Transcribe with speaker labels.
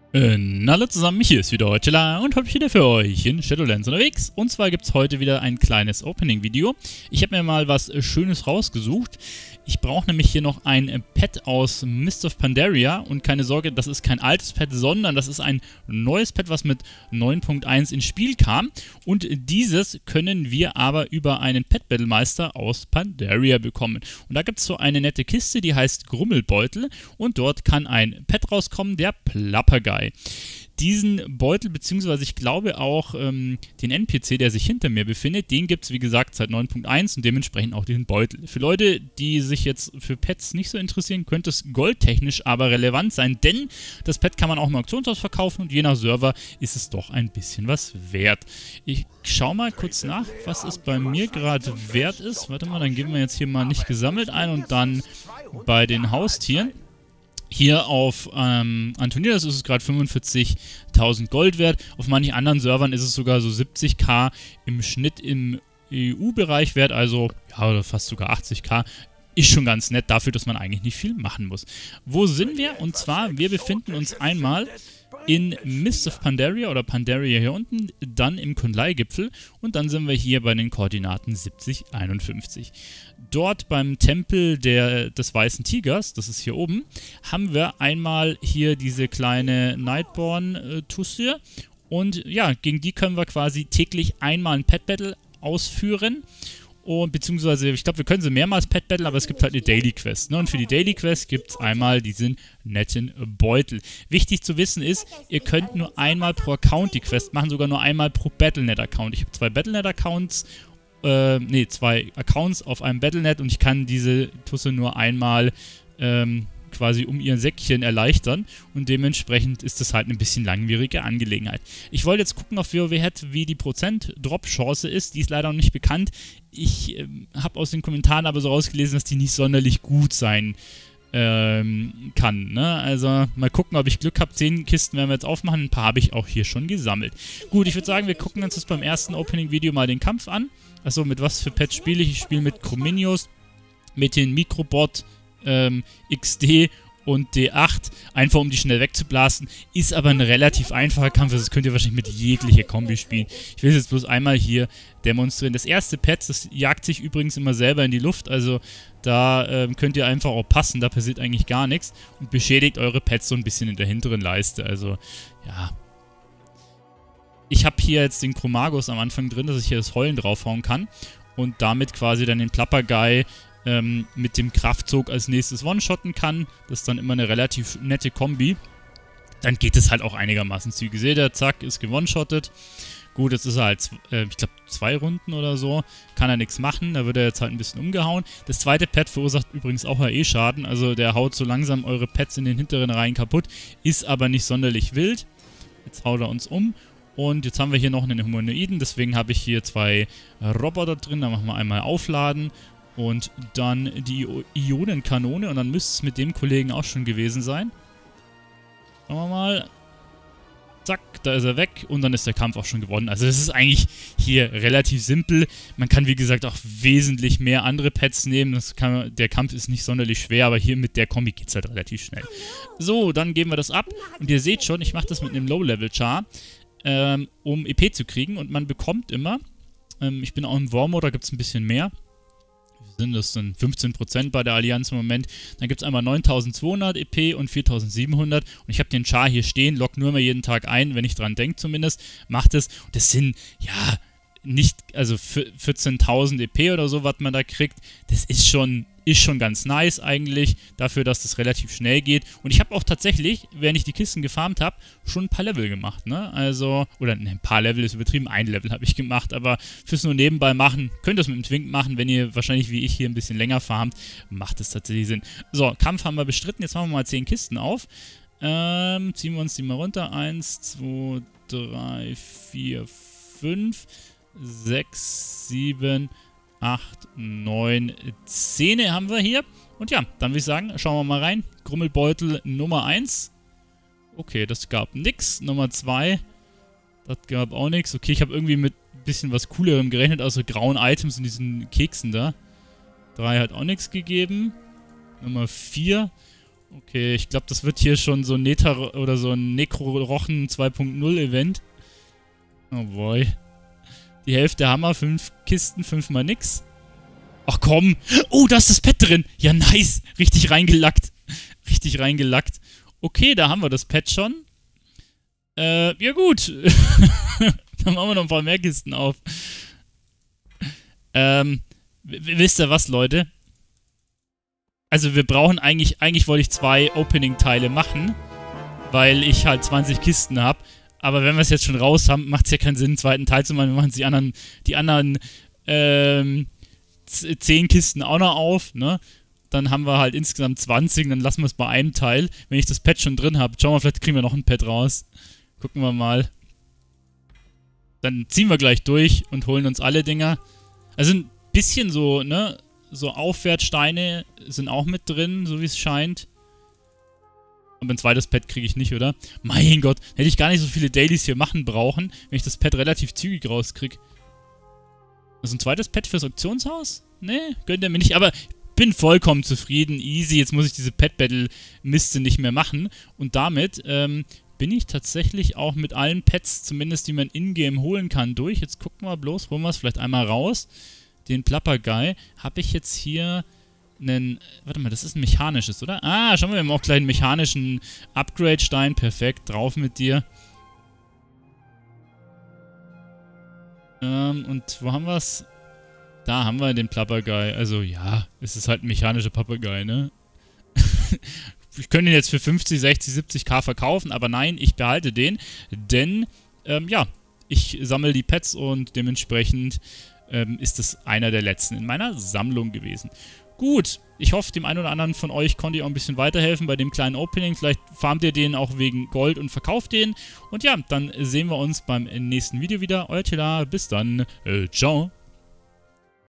Speaker 1: Hallo zusammen, hier ist wieder Heuchela und heute wieder für euch in Shadowlands unterwegs. Und zwar gibt es heute wieder ein kleines Opening-Video. Ich habe mir mal was Schönes rausgesucht. Ich brauche nämlich hier noch ein Pet aus Mists of Pandaria. Und keine Sorge, das ist kein altes Pet, sondern das ist ein neues Pet, was mit 9.1 ins Spiel kam. Und dieses können wir aber über einen Pet-Battlemeister aus Pandaria bekommen. Und da gibt es so eine nette Kiste, die heißt Grummelbeutel. Und dort kann ein Pet rauskommen, der Plappergeist. Diesen Beutel, beziehungsweise ich glaube auch den NPC, der sich hinter mir befindet, den gibt es wie gesagt seit 9.1 und dementsprechend auch diesen Beutel. Für Leute, die sich jetzt für Pets nicht so interessieren, könnte es goldtechnisch aber relevant sein, denn das Pet kann man auch im Auktionshaus verkaufen und je nach Server ist es doch ein bisschen was wert. Ich schaue mal kurz nach, was es bei mir gerade wert ist. Warte mal, dann geben wir jetzt hier mal nicht gesammelt ein und dann bei den Haustieren. Hier auf Antonidas ist es gerade 45.000 Gold wert. Auf manchen anderen Servern ist es sogar so 70.000 im Schnitt im EU-Bereich wert. Also, ja, oder fast sogar 80.000. Ist schon ganz nett dafür, dass man eigentlich nicht viel machen muss. Wo sind wir? Und zwar, wir befinden uns einmal in Mists of Pandaria oder Pandaria hier unten, dann im Kunlai-Gipfel und dann sind wir hier bei den Koordinaten 7051. Dort beim Tempel des Weißen Tigers, das ist hier oben, haben wir einmal hier diese kleine Nightborn-Tussi und ja, gegen die können wir quasi täglich einmal ein Pet-Battle ausführen. Und beziehungsweise, ich glaube, wir können sie mehrmals Pet Battle, aber es gibt halt eine Daily Quest. Ne? Und für die Daily Quest gibt es einmal diesen netten Beutel. Wichtig zu wissen ist, ihr könnt nur einmal pro Account die Quest machen, sogar nur einmal pro Battlenet-Account. Ich habe zwei Battlenet-Accounts, zwei Accounts auf einem Battlenet und ich kann diese Tusse nur einmal quasi um ihr Säckchen erleichtern und dementsprechend ist das halt eine bisschen langwierige Angelegenheit. Ich wollte jetzt gucken auf WoWhead, wie die Prozent-Drop-Chance ist, die ist leider noch nicht bekannt. Ich habe aus den Kommentaren aber so rausgelesen, dass die nicht sonderlich gut sein kann, ne? Also mal gucken, ob ich Glück habe. 10 Kisten werden wir jetzt aufmachen, ein paar habe ich auch hier schon gesammelt. Gut, ich würde sagen, wir gucken uns das beim ersten Opening-Video mal den Kampf an. Achso, mit was für Pets spiele ich? Ich spiele mit Chrominius, mit den Mikrobot, XD und D8, einfach um die schnell wegzublasten. Ist aber ein relativ einfacher Kampf, also das könnt ihr wahrscheinlich mit jeglicher Kombi spielen. Ich will es jetzt bloß einmal hier demonstrieren. Das erste Pet, das jagt sich übrigens immer selber in die Luft, also da könnt ihr einfach auch passen, da passiert eigentlich gar nichts und beschädigt eure Pets so ein bisschen in der hinteren Leiste, also ja. Ich habe hier jetzt den Chromagus am Anfang drin, dass ich hier das Heulen draufhauen kann und damit quasi dann den Plappergeist mit dem Kraftzug als nächstes One-Shotten kann. Das ist dann immer eine relativ nette Kombi. Dann geht es halt auch einigermaßen zügig. Seht ihr, zack, ist gewone-shottet. Gut, jetzt ist er halt, ich glaube, 2 Runden oder so. Kann er nichts machen, da wird er jetzt halt ein bisschen umgehauen. Das zweite Pet verursacht übrigens auch AE-Schaden. Also der haut so langsam eure Pets in den hinteren Reihen kaputt. Ist aber nicht sonderlich wild. Jetzt haut er uns um. Und jetzt haben wir hier noch einen Humanoiden. Deswegen habe ich hier 2 Roboter drin. Da machen wir einmal aufladen. Und dann die Ionenkanone und dann müsste es mit dem Kollegen auch schon gewesen sein. Schauen wir mal. Zack, da ist er weg und dann ist der Kampf auch schon gewonnen. Also das ist eigentlich hier relativ simpel. Man kann wie gesagt auch wesentlich mehr andere Pets nehmen. Der Kampf ist nicht sonderlich schwer, aber hier mit der Kombi geht es halt relativ schnell. So, dann geben wir das ab. Und ihr seht schon, ich mache das mit einem Low-Level-Char, um EP zu kriegen. Und man bekommt immer, ich bin auch im War-Mode, da gibt es ein bisschen mehr. Das sind 15% bei der Allianz im Moment. Dann gibt es einmal 9200 EP und 4700. Und ich habe den Char hier stehen, loggt nur immer jeden Tag ein, wenn ich dran denke zumindest. Macht es. Und das sind, ja, nicht, also 14.000 EP oder so, was man da kriegt. Das ist schon ganz nice eigentlich, dafür, dass das relativ schnell geht. Und ich habe auch tatsächlich, während ich die Kisten gefarmt habe, schon ein paar Level gemacht, ne? Also, oder ne, ein paar Level ist übertrieben, ein Level habe ich gemacht, aber fürs nur nebenbei machen, könnt ihr es mit dem Twink machen, wenn ihr wahrscheinlich wie ich hier ein bisschen länger farmt, macht es tatsächlich Sinn. So, Kampf haben wir bestritten, jetzt machen wir mal 10 Kisten auf. Ziehen wir uns die mal runter. 1, 2, 3, 4, 5, 6, 7, 8, 9, 10 haben wir hier. Und ja, dann würde ich sagen, schauen wir mal rein. Grummelbeutel Nummer 1. Okay, das gab nix. Nummer 2. Das gab auch nichts. Okay, ich habe irgendwie mit ein bisschen was Coolerem gerechnet, also grauen Items in diesen Keksen da. 3 hat auch nichts gegeben. Nummer 4. Okay, ich glaube, das wird hier schon so ein Nether oder so ein Necro-Rochen 2.0 Event. Oh boy. Die Hälfte Hammer, 5 Kisten, 5 mal nix. Ach komm. Oh, da ist das Pet drin. Ja, nice. Richtig reingelackt. Richtig reingelackt. Okay, da haben wir das Pet schon. Ja gut. Dann machen wir noch ein paar mehr Kisten auf. Wisst ihr was, Leute? Also wir brauchen eigentlich wollte ich 2 Opening-Teile machen, weil ich halt 20 Kisten habe. Aber wenn wir es jetzt schon raus haben, macht es ja keinen Sinn, einen zweiten Teil zu machen. Wir machen die anderen 10 Kisten auch noch auf, ne? Dann haben wir halt insgesamt 20 und dann lassen wir es bei einem Teil. Wenn ich das Pad schon drin habe, schauen wir, vielleicht kriegen wir noch ein Pad raus. Gucken wir mal. Dann ziehen wir gleich durch und holen uns alle Dinger. Also ein bisschen so, ne? So Aufwertsteine sind auch mit drin, so wie es scheint. Aber ein zweites Pad kriege ich nicht, oder? Mein Gott, hätte ich gar nicht so viele Dailies hier machen brauchen, wenn ich das Pad relativ zügig rauskriege. Also ein zweites Pad fürs Auktionshaus? Nee, gönnt ihr mir nicht. Aber ich bin vollkommen zufrieden, easy. Jetzt muss ich diese Pad-Battle-Miste nicht mehr machen. Und damit bin ich tatsächlich auch mit allen Pads, zumindest die man in-game holen kann, durch. Jetzt gucken wir bloß, holen wir es vielleicht einmal raus. Den Plapperguy. Habe ich jetzt hier einen... Warte mal, das ist ein mechanisches, oder? Ah, schauen wir, wir haben auch gleich einen mechanischen Upgrade-Stein. Perfekt, drauf mit dir. Und wo haben wir es? Da haben wir den Plapperguy. Also ja, es ist halt ein mechanischer Plapperguy, ne? Ich könnte ihn jetzt für 50, 60, 70k verkaufen, aber nein, ich behalte den. Denn, ja, ich sammle die Pets und dementsprechend ist es einer der letzten in meiner Sammlung gewesen. Gut, ich hoffe, dem einen oder anderen von euch konnte ich auch ein bisschen weiterhelfen bei dem kleinen Opening. Vielleicht farmt ihr den auch wegen Gold und verkauft den. Und ja, dann sehen wir uns beim nächsten Video wieder. Euer Tila, bis dann. Ciao.